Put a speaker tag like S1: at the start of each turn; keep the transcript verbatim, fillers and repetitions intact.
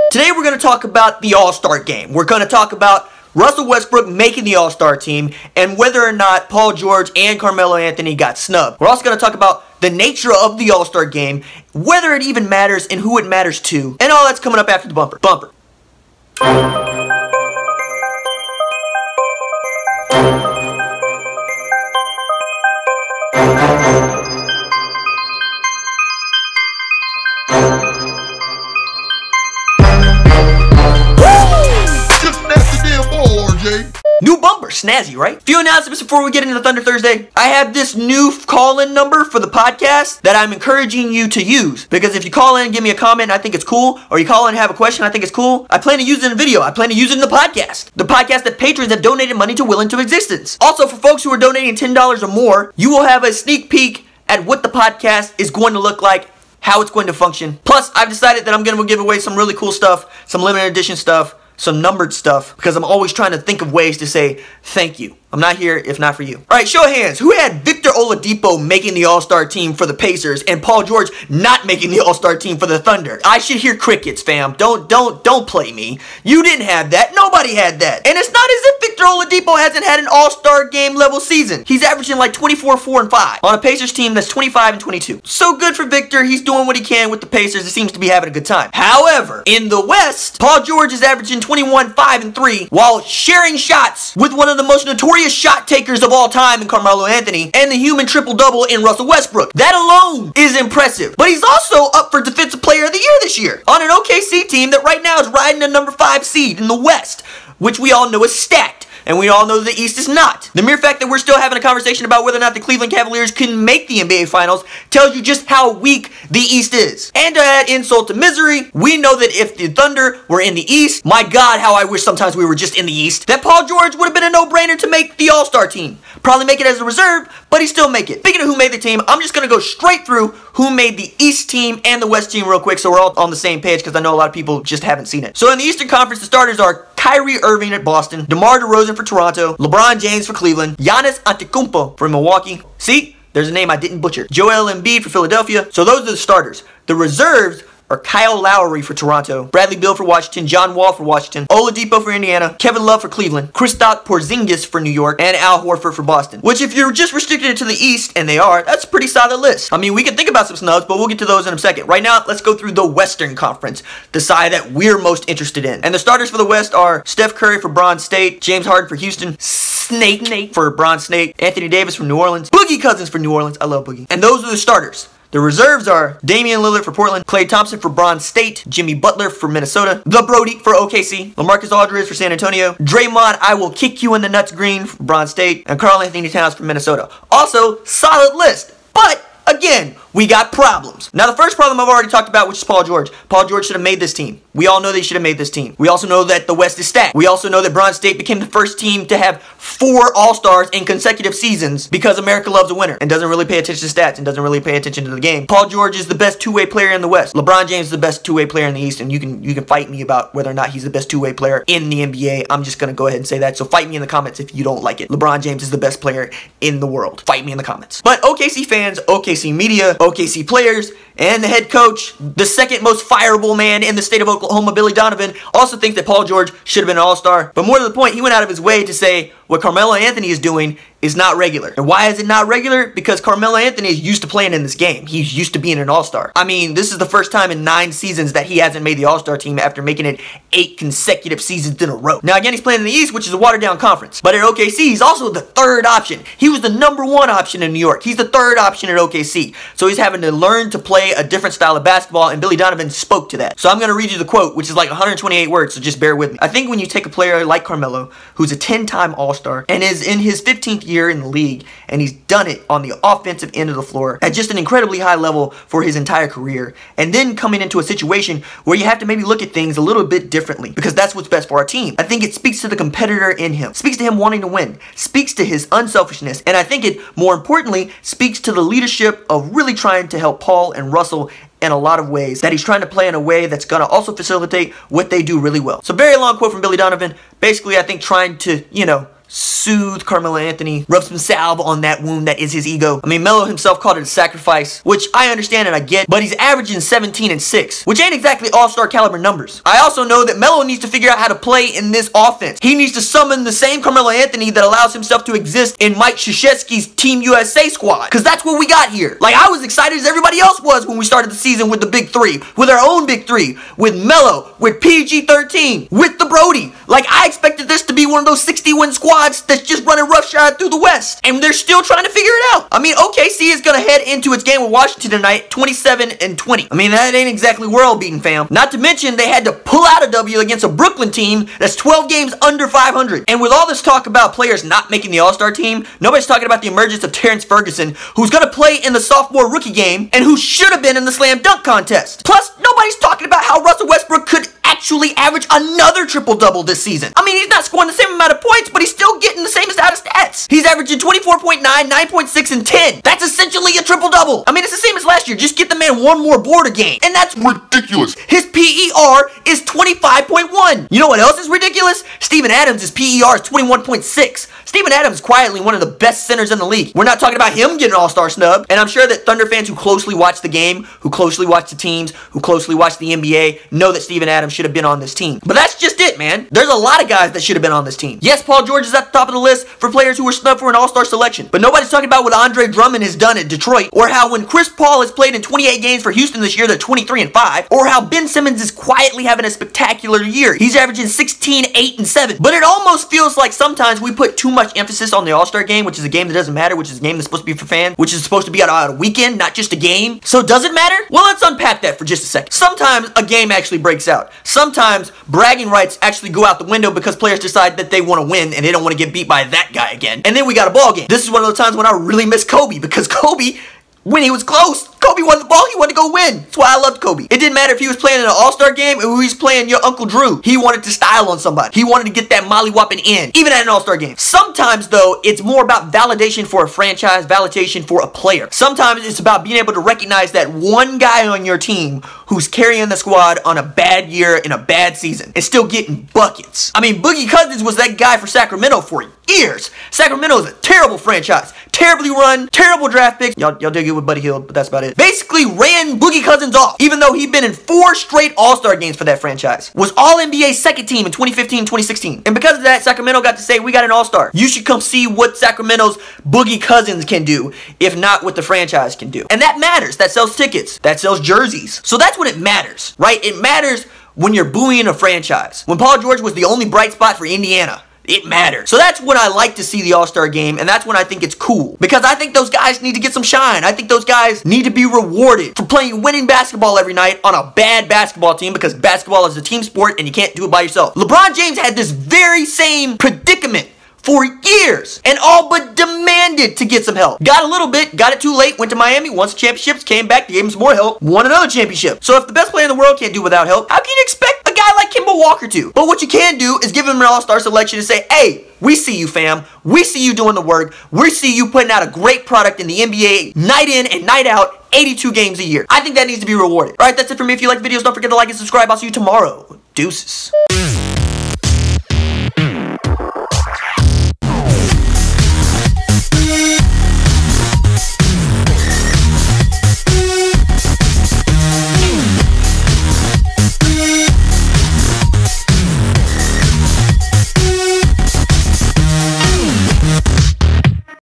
S1: Today we're going to talk about the All-Star game. We're going to talk about Russell Westbrook making the All-Star team and whether or not Paul George and Carmelo Anthony got snubbed. We're also going to talk about the nature of the All-Star game, whether it even matters and who it matters to, and all that's coming up after the bumper. Bumper. New bumper, snazzy, right? Few announcements before we get into Thunder Thursday. I have this new call-in number for the podcast that I'm encouraging you to use. Because if you call in and give me a comment, I think it's cool. Or you call in and have a question, I think it's cool. I plan to use it in a video. I plan to use it in the podcast. The podcast that patrons have donated money to will into existence. Also, for folks who are donating ten dollars or more, you will have a sneak peek at what the podcast is going to look like, how it's going to function. Plus, I've decided that I'm going to give away some really cool stuff, some limited edition stuff, some numbered stuff, because I'm always trying to think of ways to say thank you. I'm not here if not for you. All right, show of hands. Who had Victor Oladipo making the All-Star team for the Pacers and Paul George not making the All-Star team for the Thunder? I should hear crickets, fam. Don't, don't, don't play me. You didn't have that. Nobody had that. And it's not as if Victor Oladipo hasn't had an All-Star game level season. He's averaging like twenty-four, four, and five on a Pacers team that's twenty-five and twenty-two. So good for Victor. He's doing what he can with the Pacers. It seems to be having a good time. However, in the West, Paul George is averaging twenty-one, five, and three while sharing shots with one of the most notorious shot takers of all time in Carmelo Anthony and the human triple-double in Russell Westbrook. That alone is impressive. But he's also up for Defensive Player of the Year this year on an O K C team that right now is riding a number five seed in the West, which we all know is stacked. And we all know the East is not. The mere fact that we're still having a conversation about whether or not the Cleveland Cavaliers can make the N B A Finals tells you just how weak the East is. And to add insult to misery, we know that if the Thunder were in the East, my God, how I wish sometimes we were just in the East, that Paul George would have been a no-brainer to make the All-Star team. Probably make it as a reserve, but he still make it. Speaking of who made the team, I'm just going to go straight through who made the East team and the West team real quick so we're all on the same page because I know a lot of people just haven't seen it. So in the Eastern Conference, the starters are Kyrie Irving at Boston, DeMar DeRozan for Toronto, LeBron James for Cleveland, Giannis Antetokounmpo for Milwaukee. See? There's a name I didn't butcher. Joel Embiid for Philadelphia. So those are the starters. The reserves are Kyle Lowry for Toronto, Bradley Beal for Washington, John Wall for Washington, Oladipo for Indiana, Kevin Love for Cleveland, Kristaps Porzingis for New York, and Al Horford for Boston. Which if you're just restricted to the East, and they are, that's a pretty solid list. I mean, we can think about some snubs, but we'll get to those in a second. Right now, let's go through the Western Conference, the side that we're most interested in. And the starters for the West are Steph Curry for Bron State, James Harden for Houston, Snake Nate for Bron State, Anthony Davis for New Orleans, Boogie Cousins for New Orleans. I love Boogie. And those are the starters. The reserves are Damian Lillard for Portland, Klay Thompson for Bron State, Jimmy Butler for Minnesota, The Brody for O K C, LaMarcus Aldridge for San Antonio, Draymond I will kick you in the nuts green for Bron State, and Karl Anthony Towns for Minnesota. Also, solid list, but again, we got problems. Now, the first problem I've already talked about, which is Paul George. Paul George should have made this team. We all know they should have made this team. We also know that the West is stacked. We also know that Bron State became the first team to have four All-Stars in consecutive seasons because America loves a winner and doesn't really pay attention to stats and doesn't really pay attention to the game. Paul George is the best two-way player in the West. LeBron James is the best two-way player in the East, and you can you can fight me about whether or not he's the best two-way player in the N B A. I'm just going to go ahead and say that, so fight me in the comments if you don't like it. LeBron James is the best player in the world. Fight me in the comments. But O K C fans, O K C media, O K C players, and the head coach, the second most fireable man in the state of Oklahoma, Billy Donovan, also thinks that Paul George should have been an all-star. But more to the point, he went out of his way to say what Carmelo Anthony is doing is not regular. And why is it not regular? Because Carmelo Anthony is used to playing in this game. He's used to being an all-star. I mean, this is the first time in nine seasons that he hasn't made the all-star team after making it eight consecutive seasons in a row. Now, again, he's playing in the East, which is a watered-down conference. But at O K C, he's also the third option. He was the number one option in New York. He's the third option at O K C. So he's having to learn to play a different style of basketball, and Billy Donovan spoke to that. So I'm going to read you the quote, which is like one hundred twenty-eight words, so just bear with me. I think when you take a player like Carmelo, who's a ten-time all-star, and is in his fifteenth year in the league, and he's done it on the offensive end of the floor at just an incredibly high level for his entire career, and then coming into a situation where you have to maybe look at things a little bit differently, because that's what's best for our team. I think it speaks to the competitor in him, speaks to him wanting to win, speaks to his unselfishness, and I think it, more importantly, speaks to the leadership of really trying to help Paul and Russell in a lot of ways, that he's trying to play in a way that's going to also facilitate what they do really well. So very long quote from Billy Donovan. Basically, I think trying to, you know, soothe Carmelo Anthony, rub some salve on that wound that is his ego. I mean, Melo himself called it a sacrifice, which I understand and I get, but he's averaging seventeen and six, which ain't exactly all-star caliber numbers. I also know that Melo needs to figure out how to play in this offense. He needs to summon the same Carmelo Anthony that allows himself to exist in Mike Krzyzewski's Team U S A squad, because that's what we got here. Like, I was excited as everybody else was when we started the season with the big three, with our own big three, with Melo, with P G thirteen, with the Brody. Like, I expected this to be one of those sixty win squads that's just running roughshod through the West, and they're still trying to figure it out. I mean, O K C is gonna head into its game with Washington tonight, twenty-seven and twenty. I mean, that ain't exactly world beating, fam. Not to mention, they had to pull out a W against a Brooklyn team that's twelve games under five hundred. And with all this talk about players not making the All-Star team, nobody's talking about the emergence of Terrence Ferguson, who's gonna play in the sophomore rookie game, and who should have been in the slam dunk contest. Plus, nobody's talking about how Russell Westbrook could actually average another triple-double this season. I mean, he's not scoring the same amount of points, but he's still getting the same amount of stats. He's averaging twenty-four point nine, nine point six, and ten. That's essentially a triple-double. I mean, it's the same as last year. Just get the man one more board a game. And that's ridiculous. His P E R is twenty-five point one. You know what else is ridiculous? Steven Adams' P E R is twenty-one point six. Steven Adams is quietly one of the best centers in the league. We're not talking about him getting an all-star snub. And I'm sure that Thunder fans who closely watch the game, who closely watch the teams, who closely watch the N B A, know that Steven Adams should have been on this team. But that's just it, man. There's a lot of guys that should have been on this team. Yes, Paul George is at the top of the list for players who were snubbed for an all-star selection. But nobody's talking about what Andre Drummond has done at Detroit, or how when Chris Paul has played in twenty-eight games for Houston this year, they're twenty-three and five, or how Ben Simmons is quietly having a spectacular year. He's averaging sixteen, eight, and seven. But it almost feels like sometimes we put too much emphasis on the All-Star game, which is a game that doesn't matter, which is a game that's supposed to be for fans, which is supposed to be on a weekend, not just a game. So does it matter? Well, let's unpack that for just a second. Sometimes a game actually breaks out. Sometimes bragging rights actually go out the window because players decide that they want to win and they don't want to get beat by that guy again. And then we got a ball game. This is one of those times when I really miss Kobe, because Kobe, when he was close, Kobe won the ball, he wanted to go win. That's why I loved Kobe. It didn't matter if he was playing in an all-star game or he was playing your Uncle Drew. He wanted to style on somebody. He wanted to get that molly-whopping in, even at an all-star game. Sometimes, though, it's more about validation for a franchise, validation for a player. Sometimes it's about being able to recognize that one guy on your team who's carrying the squad on a bad year in a bad season and still getting buckets. I mean, Boogie Cousins was that guy for Sacramento for years. Sacramento is a terrible franchise. Terribly run, terrible draft picks. Y'all, y'all did good with Buddy Hield, but that's about it. Basically ran Boogie Cousins off, even though he'd been in four straight All-Star games for that franchise. Was All N B A second team in twenty fifteen, twenty sixteen. And because of that, Sacramento got to say, we got an All-Star. You should come see what Sacramento's Boogie Cousins can do, if not what the franchise can do. And that matters. That sells tickets. That sells jerseys. So that's when it matters, right? It matters when you're buoying a franchise. When Paul George was the only bright spot for Indiana, it matters. So that's when I like to see the All-Star game, and that's when I think it's cool. Because I think those guys need to get some shine. I think those guys need to be rewarded for playing winning basketball every night on a bad basketball team, because basketball is a team sport and you can't do it by yourself. LeBron James had this very same predicament for years and all but demanded to get some help. Got a little bit, got it too late, went to Miami, won some championships, came back, gave him some more help, won another championship. So if the best player in the world can't do without help, how can you expect a guy like Kemba Walker to? But what you can do is give him an all-star selection and say, hey, we see you, fam. We see you doing the work. We see you putting out a great product in the N B A night in and night out, eighty-two games a year. I think that needs to be rewarded. All right, that's it for me. If you like videos, don't forget to like and subscribe. I'll see you tomorrow. Deuces.